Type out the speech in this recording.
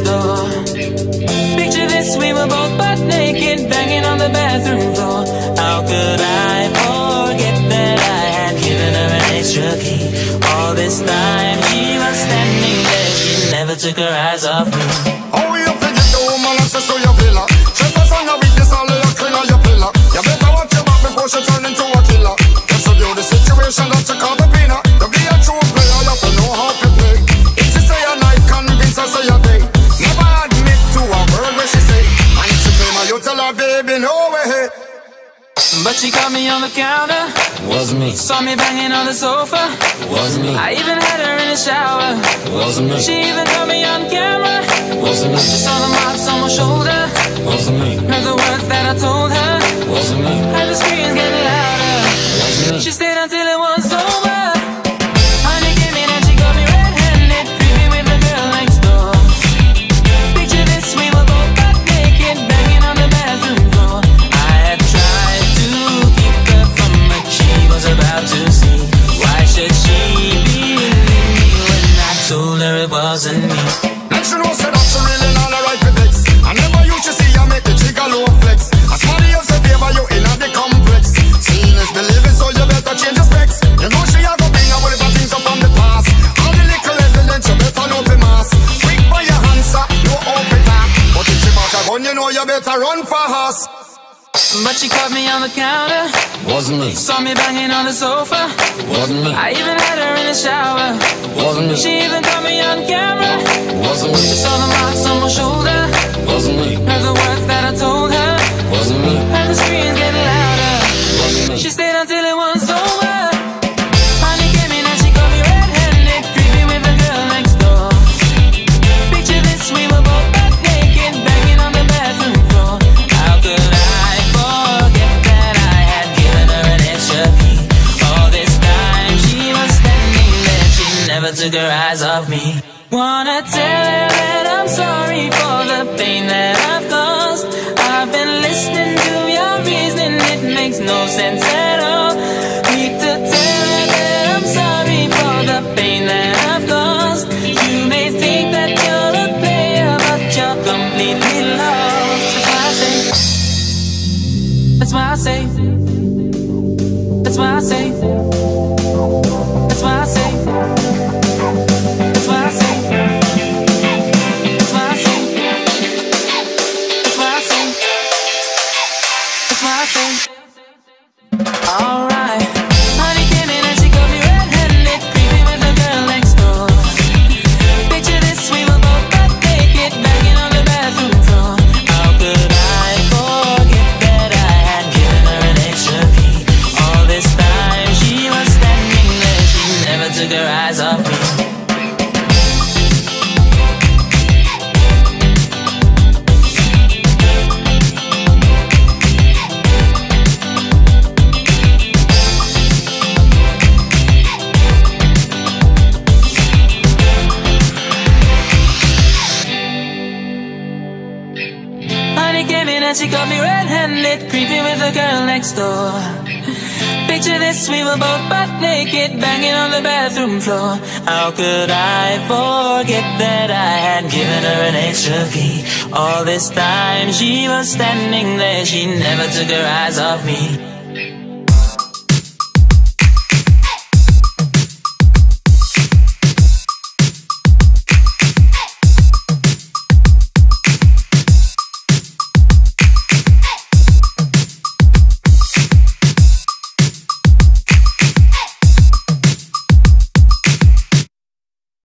door. Picture this, we were both butt naked, banging on the bathroom floor. How could I forget that I had given her an extra key? All this time she was standing there, she never took her eyes off me. Oh, you forget the woman access to your villa. Just a song of weakness, all of your clean on your pillar. You better watch your back before she turn into a killer. Just review the situation that you call the winner. To be a true player, you have to know how to play. If she say a night, convince her say a day. Never admit to a word where she say. And if she claim her, you tell her, baby, no way. But she caught me on the counter. Wasn't me. Saw me banging on the sofa. Wasn't me. I even had her in the shower. Wasn't me. She even caught me on camera. Wasn't me. She saw the marks on my shoulder. Wasn't me. Heard the words that I told her. Wasn't me. Heard the screams getting louder. Wasn't me. She stayed until it was over. Honey came in and she got me red-handed, creepy with the girl next door. Picture this, we were both butt naked, banging on the bathroom floor. I had tried to keep her from what she was about to see. Why should she believe me when I told her it wasn't me? Next you know, say that she really not the right for vex. I never used to see her make the jigger low flex. As somebody else say favor you in the complex. Seeing is believing, so you better change your specs. You know she a go bring her whatever things up from the past. All the little evidence you better know for mass. Quick by your hands up, no open top. But if she back a gun, you know you better run fast. But she caught me on the counter. Wasn't me. Saw me banging on the sofa. Wasn't me. I even had her in the shower. Wasn't me. She even caught me on camera. Wasn't me. She saw the marks on my shoulder. Wasn't me. Heard the words that I told her. Wasn't me. Heard the screams getting louder. Wasn't me. She stayed until it was over. Honey came in and she got me red-handed, creepy with the girl next door. Picture this, we were both butt naked, banging on the bathroom floor. How could I forget that I had given her an extra key? All this time she was standing there, she never took her eyes off me. Wanna tell her that I'm sorry for the pain that I've caused. I've been listening to your reasoning, it makes no sense at all. Need to tell her that I'm sorry for the pain that I've caused. You may think that you're a player, but you're completely lost. That's why I say. That's why I say. That's why I say. That's why I say. That's why I say. That's why I say. That's why I say. Alright. Honey came in and she got me red-handed, creepy with the girl next door. Picture this, we were both butt naked, banging on the bathroom floor. How could I forget that I had given her an extra key? All this time she was standing there, she never took her eyes off me. Honey came in and she got me red-handed, creepy with the girl next door. Picture this, we were both butt naked, banging on the bathroom floor. How could I forget that I had given her an extra key? All this time she was standing there, she never took her eyes off me.